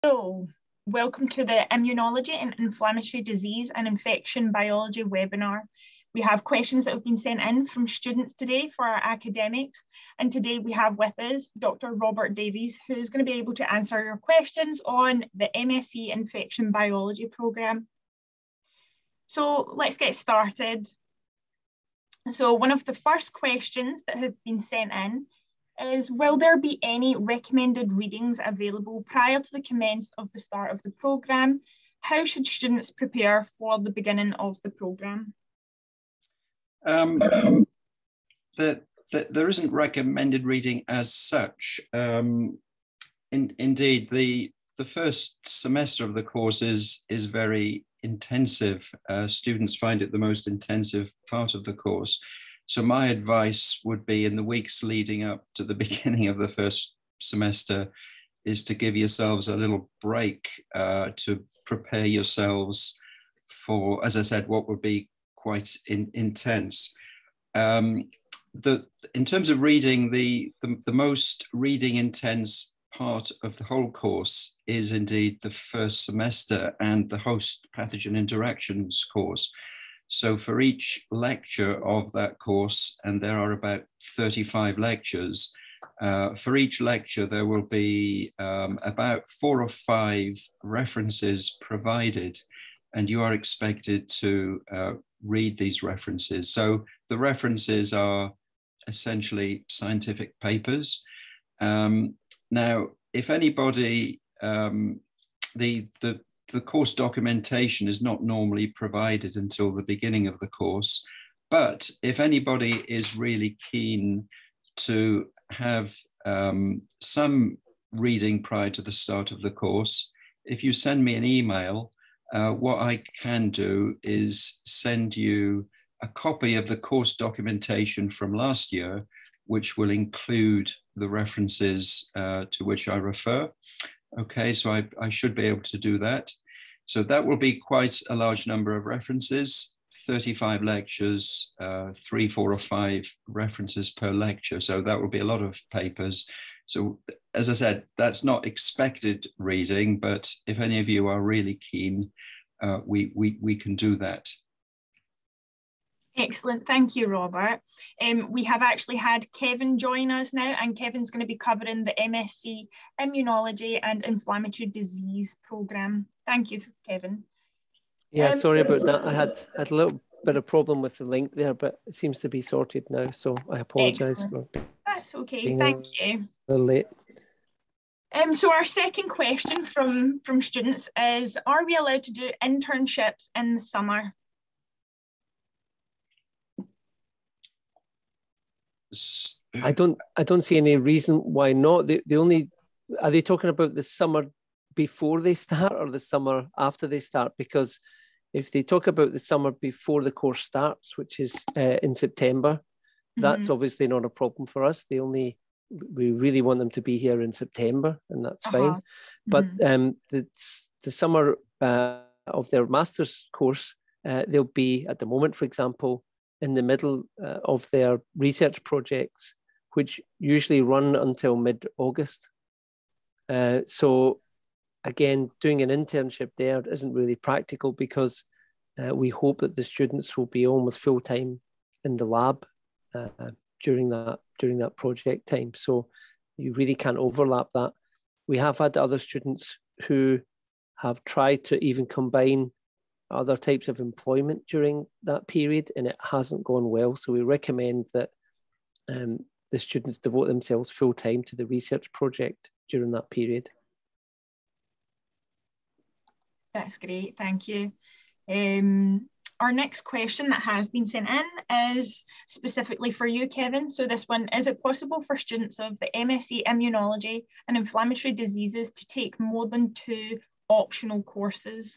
So, welcome to the Immunology and Inflammatory Disease and Infection Biology webinar. We have questions that have been sent in from students today for our academics. And today we have with us Dr. Robert Davies, who is going to be able to answer your questions on the MSc Infection Biology programme. So let's get started. So one of the first questions that have been sent in is, will there be any recommended readings available prior to the commence of the start of the programme? How should students prepare for the beginning of the programme? There isn't recommended reading as such. Indeed, the first semester of the course is very intensive. Students find it the most intensive part of the course. So my advice would be, in the weeks leading up to the beginning of the first semester, is to give yourselves a little break to prepare yourselves for, as I said, what would be quite intense. In terms of reading, the most reading intense part of the whole course is indeed the first semester and the host pathogen interactions course. So for each lecture of that course, and there are about 35 lectures, for each lecture there will be about 4 or 5 references provided, and you are expected to read these references. So the references are essentially scientific papers. Now, if anybody, the course documentation is not normally provided until the beginning of the course, but if anybody is really keen to have some reading prior to the start of the course, if you send me an email, what I can do is send you a copy of the course documentation from last year, which will include the references to which I refer. Okay, so I should be able to do that. So that will be quite a large number of references, 35 lectures, 3, 4 or 5 references per lecture. So that will be a lot of papers. So as I said, that's not expected reading, but if any of you are really keen, we can do that. Excellent, thank you, Robert. We have actually had Kevin join us now, and Kevin's going to be covering the MSc Immunology and Inflammatory Disease programme. Thank you, Kevin. Yeah, sorry about that. I had a little bit of problem with the link there, but it seems to be sorted now, so I apologise for That's okay, being thank you. A little late. So our second question from students is, are we allowed to do internships in the summer? I don't see any reason why not. The only, are they talking about the summer before they start or the summer after they start? Because if they talk about the summer before the course starts, which is in September, that's obviously not a problem for us. We really want them to be here in September, and that's fine. But the summer of their master's course, they'll be, at the moment, for example, in the middle of their research projects, which usually run until mid-August. So again, doing an internship there isn't really practical, because we hope that the students will be almost full-time in the lab during that project time. So you really can't overlap that. We have had other students who have tried to even combine other types of employment during that period, and it hasn't gone well. So we recommend that the students devote themselves full-time to the research project during that period. That's great, thank you. Our next question that has been sent in is specifically for you, Kevin. So this one, is it possible for students of the MSc Immunology and Inflammatory Diseases to take more than 2 optional courses?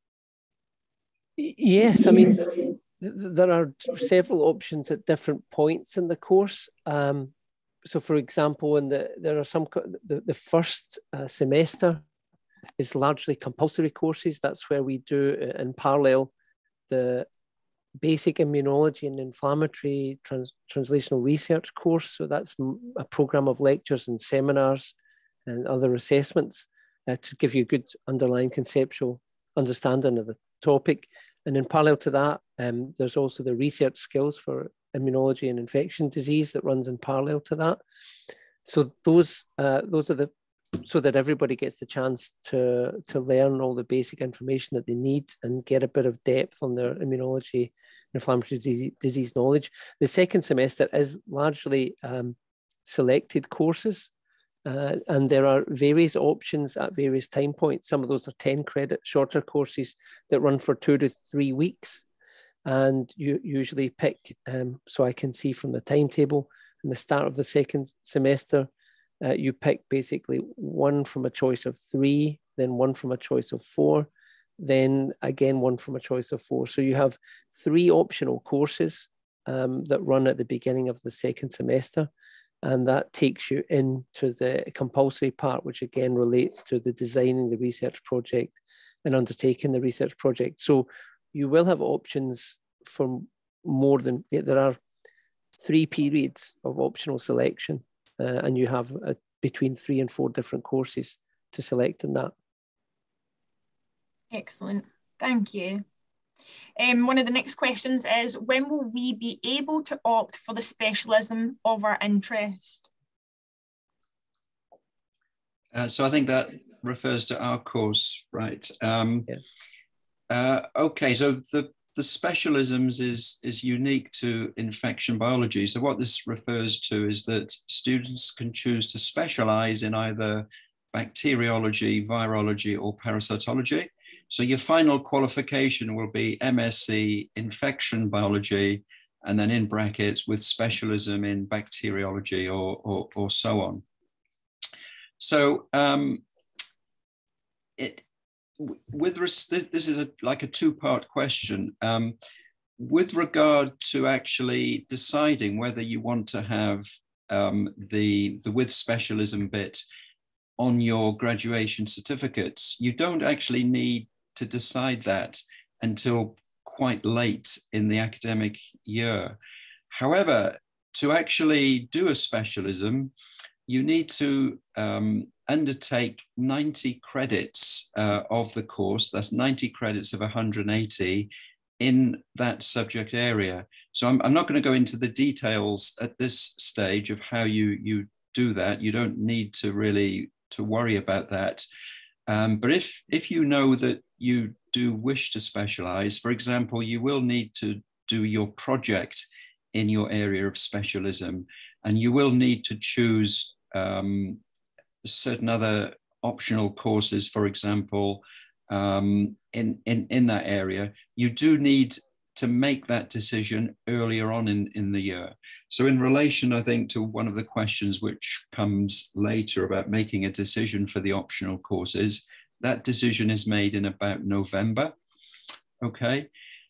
Yes, I mean, there are several options at different points in the course. So for example, there are some, the first semester is largely compulsory courses. That's where we do in parallel the basic immunology and inflammatory translational research course. So that's a program of lectures and seminars and other assessments. to give you a good underlying conceptual understanding of the topic. And in parallel to that, there's also the research skills for immunology and infection disease that runs in parallel to that. So those are so that everybody gets the chance to learn all the basic information that they need and get a bit of depth on their immunology and inflammatory disease knowledge. The second semester is largely selected courses, and there are various options at various time points. Some of those are 10 credit shorter courses that run for 2 to 3 weeks. And you usually pick, so I can see from the timetable in the start of the second semester, you pick basically one from a choice of 3, then one from a choice of 4, then again one from a choice of 4. So you have 3 optional courses that run at the beginning of the second semester, and that takes you into the compulsory part, which again relates to the designing the research project and undertaking the research project. So you will have options for more than, there are 3 periods of optional selection, and you have between 3 and 4 different courses to select in that. Excellent, thank you. One of the next questions is, when will we be able to opt for the specialism of our interest? So I think that refers to our course, right? Okay, so the specialisms is unique to infection biology. So what this refers to is that students can choose to specialize in either bacteriology, virology, or parasitology. So your final qualification will be MSc infection biology, and then in brackets with specialism in bacteriology or so on. So this is like a 2-part question. With regard to actually deciding whether you want to have the with specialism bit on your graduation certificates, you don't actually need to decide that until quite late in the academic year. However, to actually do a specialism, you need to undertake 90 credits of the course. That's 90 credits of 180 in that subject area. So I'm not going to go into the details at this stage of how you do that. You don't need to really to worry about that. But if you know that you do wish to specialize, for example, you will need to do your project in your area of specialism, and you will need to choose certain other optional courses, for example, in that area. You do need to make that decision earlier on in the year. So in relation, I think, to one of the questions which comes later about making a decision for the optional courses, that decision is made in about November, okay?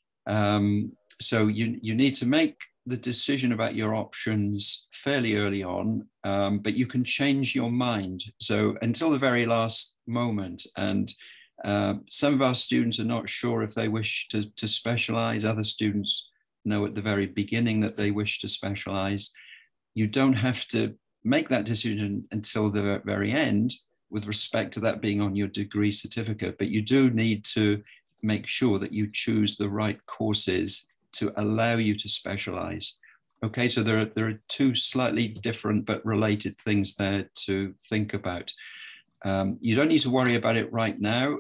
So you need to make the decision about your options fairly early on, but you can change your mind. So until the very last moment, and some of our students are not sure if they wish to specialize. Other students know at the very beginning that they wish to specialize. You don't have to make that decision until the very end with respect to that being on your degree certificate, but you do need to make sure that you choose the right courses to allow you to specialize. Okay, so there are 2 slightly different but related things there to think about. You don't need to worry about it right now.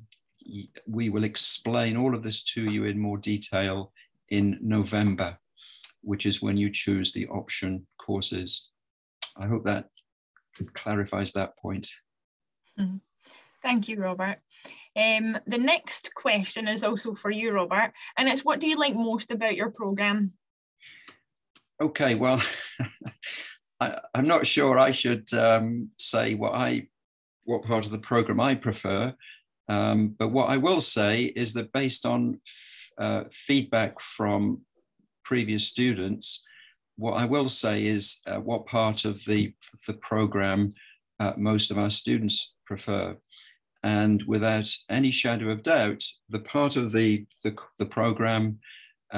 We will explain all of this to you in more detail in November, which is when you choose the option courses. I hope that clarifies that point. Thank you, Robert. The next question is also for you, Robert, and it's, what do you like most about your programme? Okay, well, I'm not sure I should say what part of the programme I prefer, but what I will say is that based on feedback from previous students, what I will say is what part of the programme most of our students prefer. And without any shadow of doubt, the part of the program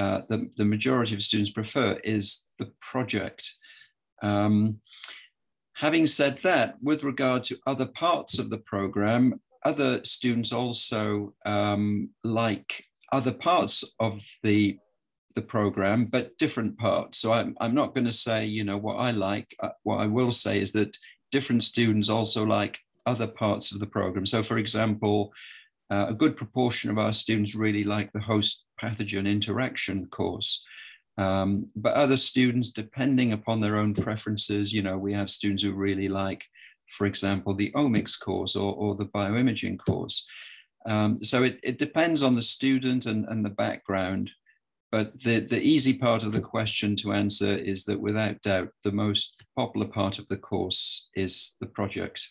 the majority of students prefer is the project. Having said that, with regard to other parts of the program, other students also like other parts of the program, but different parts. So I'm not going to say, you know, what I like. What I will say is that different students also like other parts of the program. So, for example, a good proportion of our students really like the host pathogen interaction course. But other students, depending upon their own preferences, you know, we have students who really like, for example, the omics course or the bioimaging course. So it depends on the student and the background. But the easy part of the question to answer is that without doubt, the most popular part of the course is the project.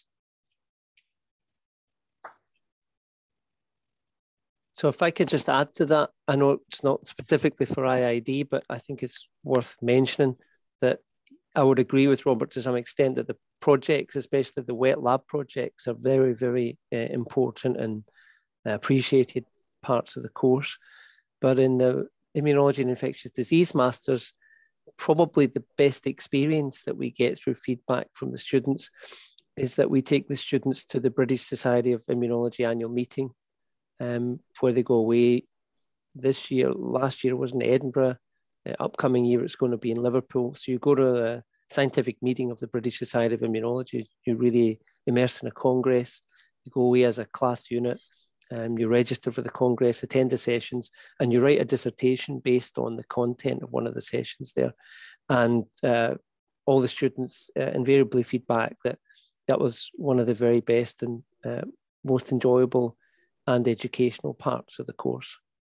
So if I could just add to that, I know it's not specifically for IID, but I think it's worth mentioning that I would agree with Robert to some extent that the projects, especially the wet lab projects, are very, very important and appreciated parts of the course. But in the Immunology and Infectious Disease Masters, probably the best experience that we get through feedback from the students is that we take the students to the British Society of Immunology annual meeting, where they go away. This year, last year was in Edinburgh. Upcoming year, it's going to be in Liverpool. So you go to a scientific meeting of the British Society of Immunology, you really immerse in a congress, you go away as a class unit, you register for the congress, attend the sessions, and you write a dissertation based on the content of one of the sessions there. And all the students invariably feedback that that was one of the very best and most enjoyable and educational parts of the course.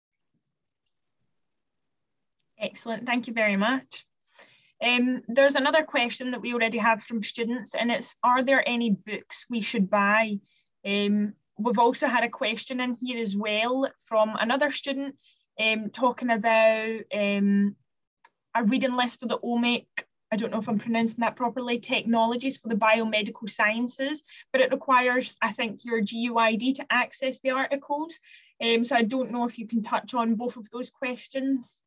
Excellent, thank you very much. There's another question that we already have from students, and it's, are there any books we should buy? We've also had a question in here as well from another student talking about a reading list for the OMIC, I don't know if I'm pronouncing that properly, technologies for the biomedical sciences, but it requires, I think, your GUID to access the articles. So I don't know if you can touch on both of those questions.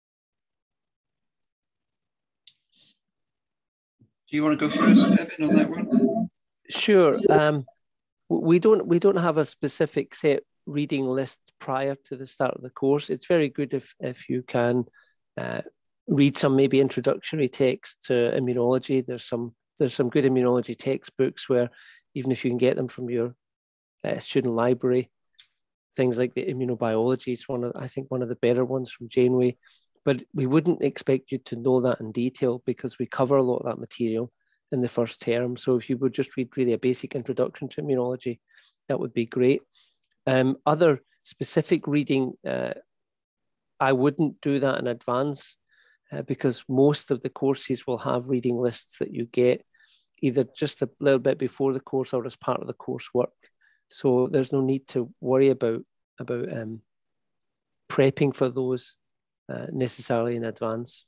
Do you want to go first, Kevin, on that one? Sure. We don't have a specific set reading list prior to the start of the course. It's very good if you can read some maybe introductory text to immunology. There's some good immunology textbooks where even if you can get them from your student library, things like the immunobiology is I think one of the better ones from Janeway. But we wouldn't expect you to know that in detail because we cover a lot of that material in the first term. So if you would just read really a basic introduction to immunology, that would be great. Other specific reading, I wouldn't do that in advance because most of the courses will have reading lists that you get either just a little bit before the course or as part of the coursework. So there's no need to worry about prepping for those necessarily in advance.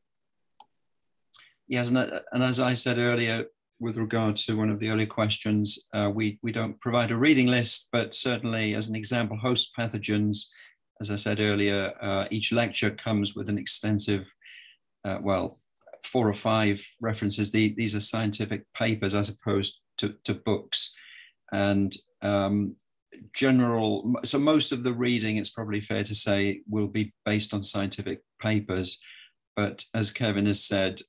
Yes, and as I said earlier, with regard to one of the earlier questions, we don't provide a reading list, but certainly as an example, host pathogens, as I said earlier, each lecture comes with an extensive, 4 or 5 references. These are scientific papers as opposed to books. And so most of the reading, it's probably fair to say, will be based on scientific papers. But as Kevin has said,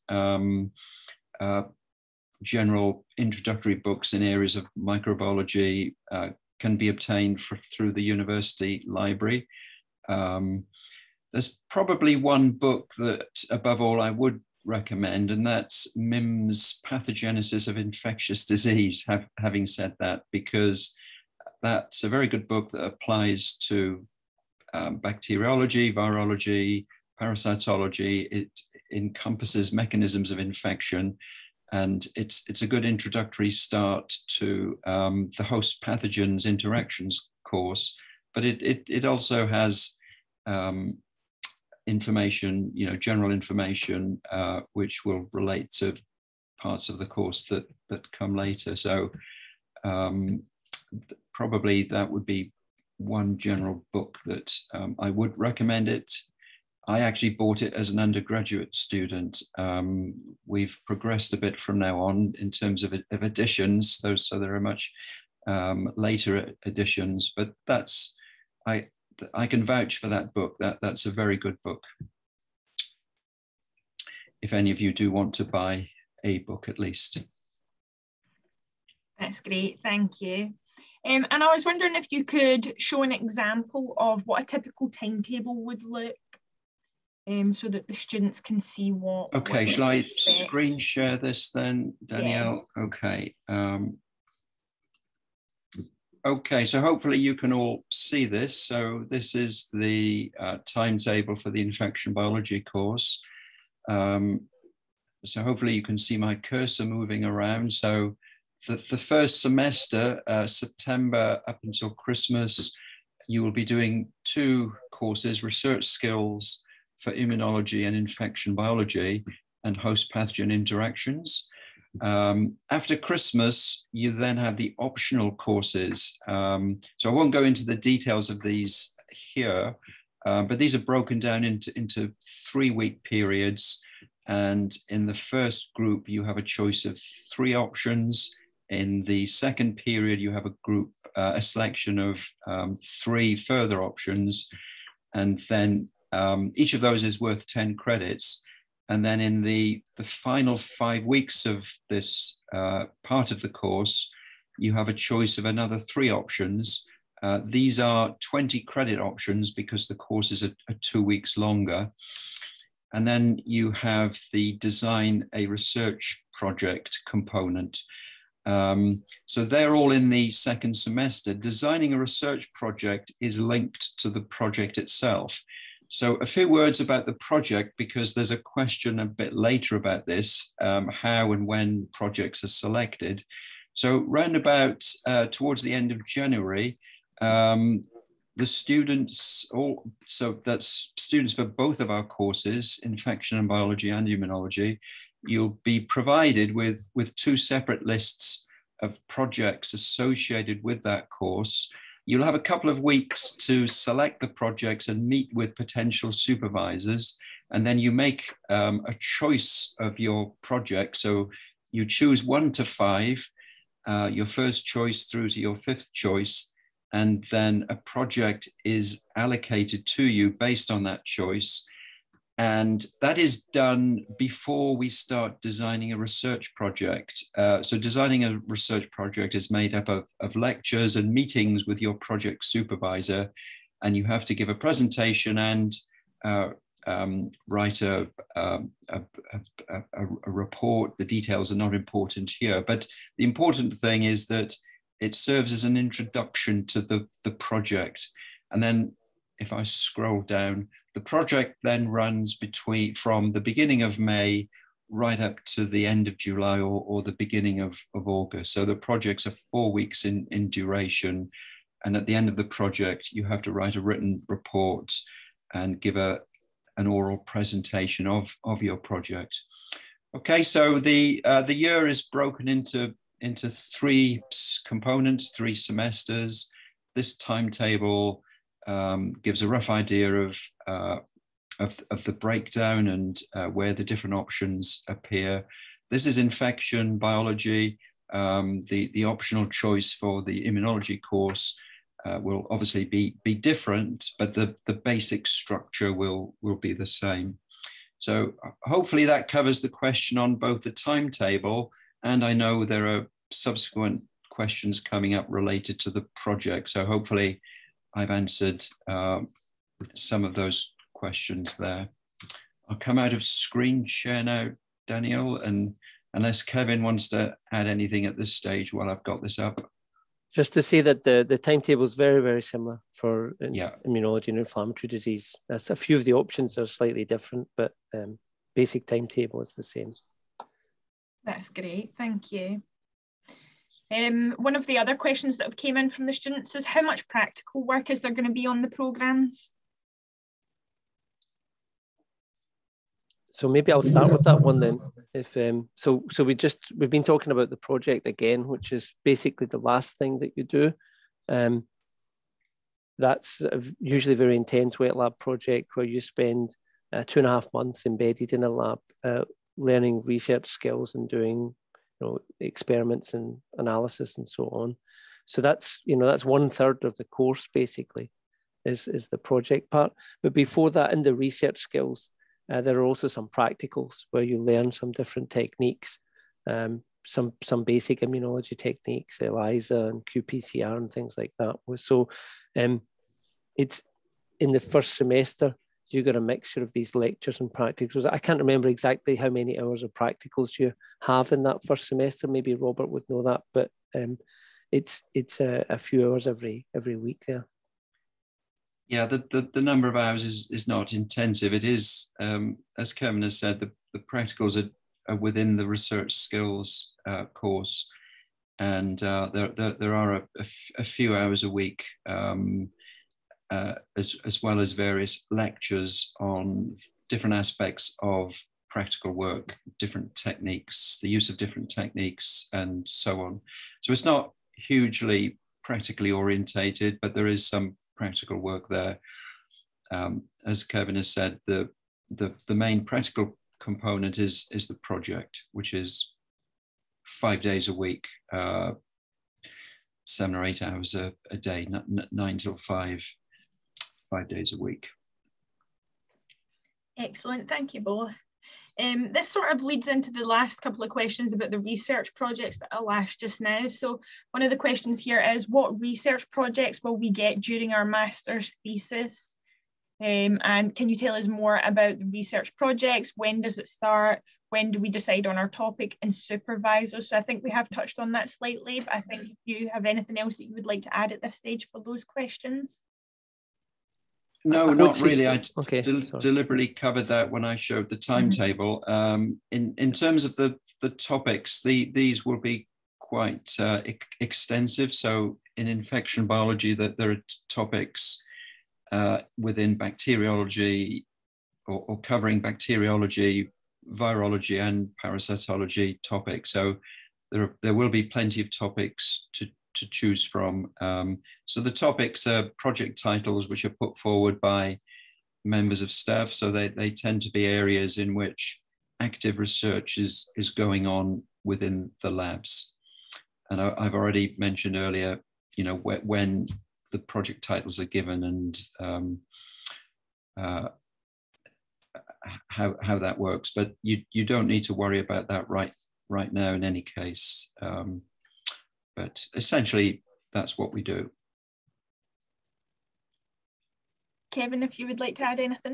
general introductory books in areas of microbiology can be obtained through the university library. There's probably one book that, above all, I would recommend, and that's Mim's Pathogenesis of Infectious Disease, having said that, because that's a very good book that applies to bacteriology, virology, parasitology. It encompasses mechanisms of infection, and it's a good introductory start to the host pathogens interactions course. But it also has information, general information, which will relate to parts of the course that come later. So probably that would be one general book that I would recommend it. I actually bought it as an undergraduate student. We've progressed a bit from now on in terms of editions, so there are much later editions, but I can vouch for that book. That's a very good book. If any of you do want to buy a book at least. That's great, thank you. And I was wondering if you could show an example of what a typical timetable would look, so that the students can see what. Okay, shall I screen share this then, Danielle? Yeah. Okay. Okay, so hopefully you can all see this. So this is the timetable for the infection biology course. So hopefully you can see my cursor moving around. So the first semester, September up until Christmas, you will be doing 2 courses, research skills for immunology and infection biology and host pathogen interactions. After Christmas, you then have the optional courses. So I won't go into the details of these here, but these are broken down into 3-week periods. And in the first group, you have a choice of 3 options. In the second period, you have a selection of 3 further options. And then each of those is worth 10 credits. And then in the final 5 weeks of this part of the course, you have a choice of another 3 options. These are 20 credit options because the courses are 2 weeks longer. And then you have the design a research project component. So they're all in the second semester. Designing a research project is linked to the project itself. So a few words about the project, because there's a question a bit later about this, how and when projects are selected. So round about towards the end of January, the students, so that's students for both of our courses, infection and biology and immunology, you'll be provided with 2 separate lists of projects associated with that course. You'll have a couple of weeks to select the projects and meet with potential supervisors, and then you make a choice of your project. So you choose 1 to 5, your first choice through to your 5th choice, and then a project is allocated to you based on that choice. And that is done before we start designing a research project. So designing a research project is made up of lectures and meetings with your project supervisor, and you have to give a presentation and write a report. The details are not important here, but the important thing is that it serves as an introduction to the project. And then if I scroll down, the project then runs from the beginning of May right up to the end of July or the beginning of August. So the projects are 4 weeks in duration. And at the end of the project, you have to write a written report and give an oral presentation of your project. Okay, so the year is broken into 3 components, 3 semesters. This timetable gives a rough idea of the breakdown and where the different options appear. This is infection biology. The optional choice for the immunology course will obviously be different, but the basic structure will be the same. So hopefully that covers the question on both the timetable, and I know there are subsequent questions coming up related to the project. So hopefully I've answered some of those questions there. I'll come out of screen share now, Daniel, and unless Kevin wants to add anything at this stage while I've got this up. Just to say that the timetable is very, very similar for immunology and inflammatory disease. That's a few of the options are slightly different, but basic timetable is the same. That's great, thank you. One of the other questions that have came in from the students is how much practical work is there going to be on the programmes? So maybe I'll start with that one then. If so we've been talking about the project again, which is basically the last thing that you do. That's usually a very intense wet lab project where you spend 2.5 months embedded in a lab, learning research skills and doing experiments and analysis and so on. So that's 1/3 of the course basically is the project part. But before that, in the research skills, there are also some practicals where you learn some different techniques, some basic immunology techniques, ELISA and qPCR and things like that. So it's in the first semester, you got a mixture of these lectures and practicals. I can't remember exactly how many hours of practicals you have in that first semester. Maybe Robert would know that, but it's a few hours every week there. Yeah, the number of hours is not intensive. It is, as Kevin has said, the practicals are within the research skills course, and there are a few hours a week, as well as various lectures on different aspects of practical work, different techniques, the use of different techniques, and so on. So it's not hugely practically orientated, but there is some practical work there. As Kevin has said, the main practical component is the project, which is 5 days a week, 7 or 8 hours a day, 9 till 5 days a week. Excellent, thank you both. This sort of leads into the last couple of questions about the research projects that I'll ask just now. So one of the questions here is, what research projects will we get during our master's thesis? And can you tell us more about the research projects? When does it start? When do we decide on our topic and supervisors? So I think we have touched on that slightly, but I think if you have anything else that you would like to add at this stage for those questions. No, not really. I deliberately covered that when I showed the timetable. In terms of the topics, these will be quite extensive. So in infection biology, that there are topics within bacteriology or covering bacteriology, virology, and parasitology topics. So there will be plenty of topics to choose from. So the topics are project titles which are put forward by members of staff. So they tend to be areas in which active research is going on within the labs. And I've already mentioned earlier, when the project titles are given and how that works. But you don't need to worry about that right now in any case. But essentially, that's what we do. Kevin, if you would like to add anything.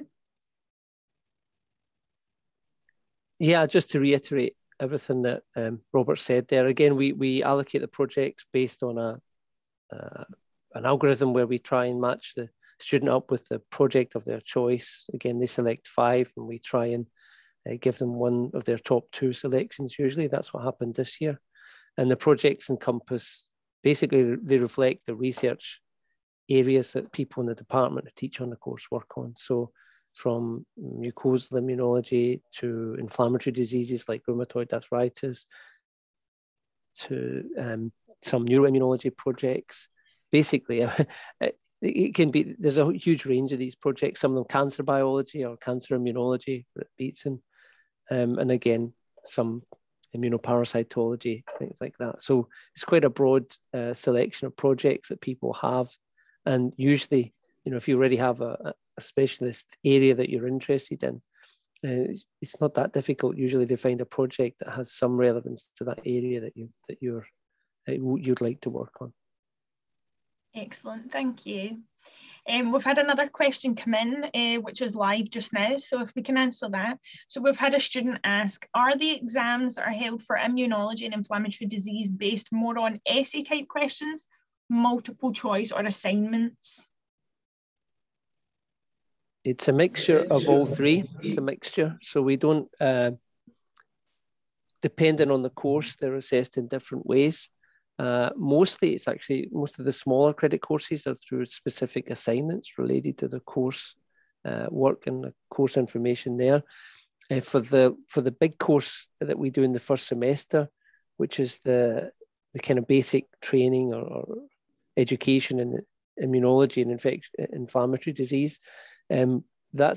Yeah, just to reiterate everything that Robert said there. Again, we allocate the project based on an algorithm where we try and match the student up with the project of their choice. Again, they select 5 and we try and give them one of their top 2 selections. Usually that's what happened this year. And the projects encompass, basically they reflect the research areas that people in the department who teach on the course work on. So from mucosal immunology to inflammatory diseases like rheumatoid arthritis to some neuroimmunology projects. Basically, it can be, there's a huge range of these projects, some of them cancer biology or cancer immunology that beats in, and again, some immunoparasitology, things like that. So it's quite a broad selection of projects that people have. And usually, if you already have a specialist area that you're interested in, it's not that difficult usually to find a project that has some relevance to that area that you'd like to work on. Excellent, thank you. We've had another question come in, which is live just now, so if we can answer that. So we've had a student ask, are the exams that are held for immunology and inflammatory disease based more on essay type questions, multiple choice, or assignments? It's a mixture of all 3. It's a mixture. So we don't, depending on the course, they're assessed in different ways. Mostly it's actually, most of the smaller credit courses are through specific assignments related to the course work and the course information there. For the big course that we do in the first semester, which is the kind of basic training or education in immunology and inflammatory disease, that's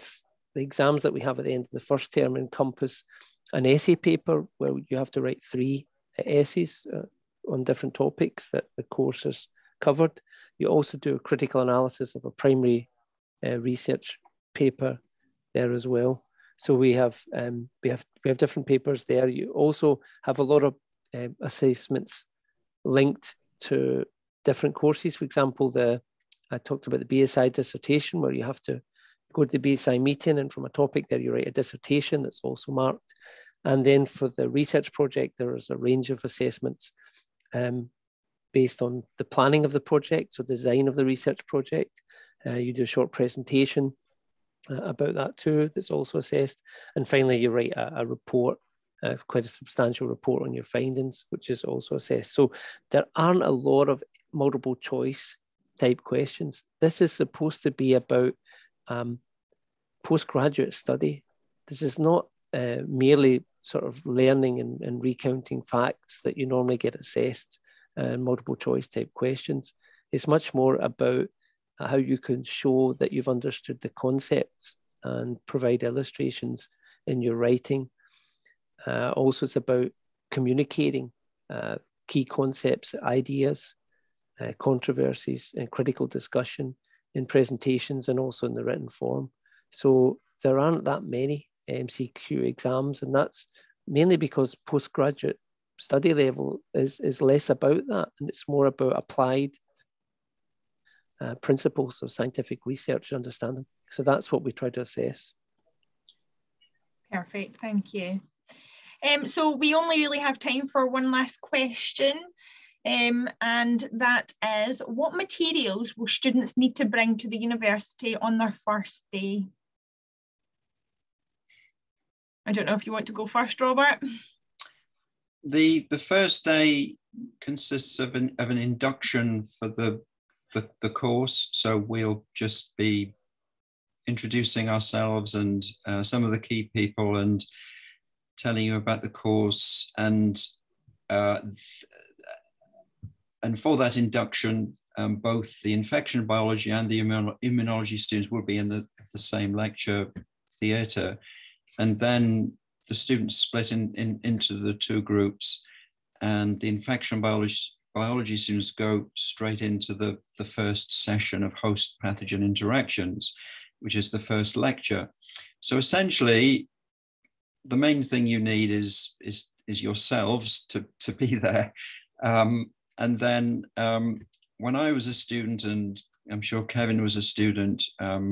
the exams that we have at the end of the first term encompass an essay paper where you have to write 3 essays on different topics that the course has covered. You also do a critical analysis of a primary research paper there as well. So we have different papers there. You also have a lot of assessments linked to different courses. For example, I talked about the BSI dissertation, where you have to go to the BSI meeting, and from a topic there you write a dissertation that's also marked. And then for the research project, there is a range of assessments based on the planning of the project, so design of the research project. You do a short presentation about that too, that's also assessed. And finally, you write a report, quite a substantial report on your findings, which is also assessed. So there aren't a lot of multiple choice type questions. This is supposed to be about postgraduate study. This is not merely sort of learning and recounting facts that you normally get assessed in multiple choice type questions. It's much more about how you can show that you've understood the concepts and provide illustrations in your writing. Also, it's about communicating key concepts, ideas, controversies, and critical discussion in presentations and also in the written form. So there aren't that many MCQ exams, and that's mainly because postgraduate study level is less about that, and it's more about applied principles of scientific research and understanding. So that's what we try to assess. Perfect, thank you. So we only really have time for one last question, and that is, what materials will students need to bring to the university on their first day? I don't know if you want to go first, Robert. The first day consists of an induction for the course. So we'll just be introducing ourselves and some of the key people and telling you about the course. And for that induction, both the infection biology and the immunology students will be in the same lecture theatre. And then the students split into the 2 groups, and the infection biology students go straight into the first session of host pathogen interactions, which is the first lecture. So essentially, the main thing you need is yourselves to be there. And then when I was a student, and I'm sure Kevin was a student,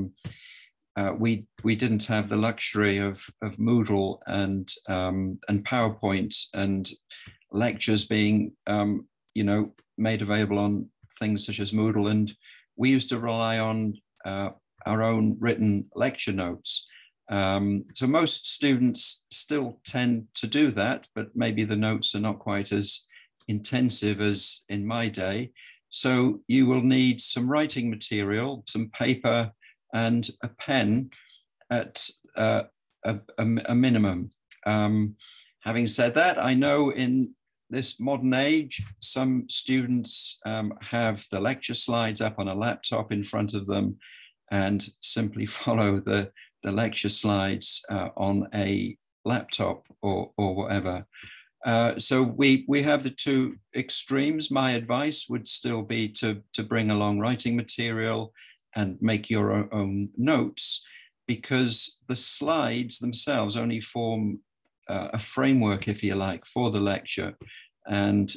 we didn't have the luxury of Moodle and PowerPoint and lectures being made available on things such as Moodle, and we used to rely on our own written lecture notes. So most students still tend to do that, but maybe the notes are not quite as intensive as in my day. So you will need some writing material, some paper, and a pen at a minimum. Having said that, I know in this modern age, some students have the lecture slides up on a laptop in front of them and simply follow the lecture slides on a laptop or whatever. So we have the 2 extremes. My advice would still be to bring along writing material and make your own notes, because the slides themselves only form a framework, if you like, for the lecture. And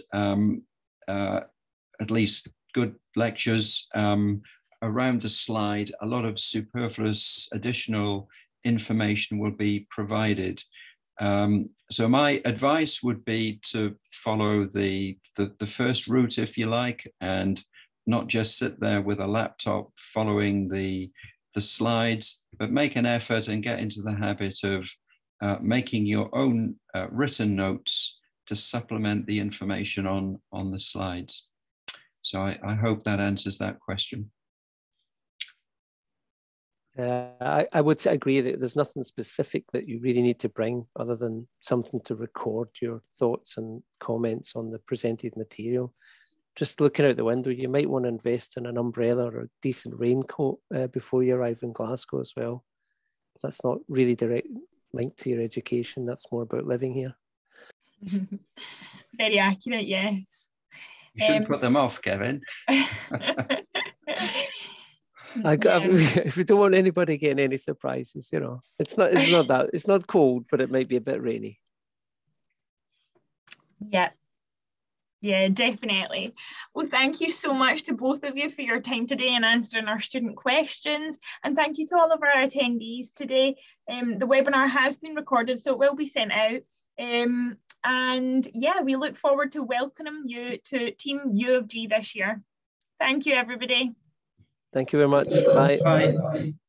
at least good lectures around the slide, a lot of superfluous additional information will be provided. So my advice would be to follow the first route, if you like, and not just sit there with a laptop following the slides, but make an effort and get into the habit of making your own written notes to supplement the information on the slides. So I hope that answers that question. I would agree that there's nothing specific that you really need to bring other than something to record your thoughts and comments on the presented material. Just looking out the window, you might want to invest in an umbrella or a decent raincoat before you arrive in Glasgow as well. that's not really direct linked to your education. That's more about living here. Very accurate, yes. You shouldn't put them off, Kevin. If we don't want anybody getting any surprises, you know, it's not cold, but it might be a bit rainy. Yeah, definitely. Well, thank you so much to both of you for your time today and answering our student questions. And thank you to all of our attendees today. The webinar has been recorded, so it will be sent out. And yeah, we look forward to welcoming you to Team U of G this year. Thank you, everybody. Thank you very much. Bye. Bye.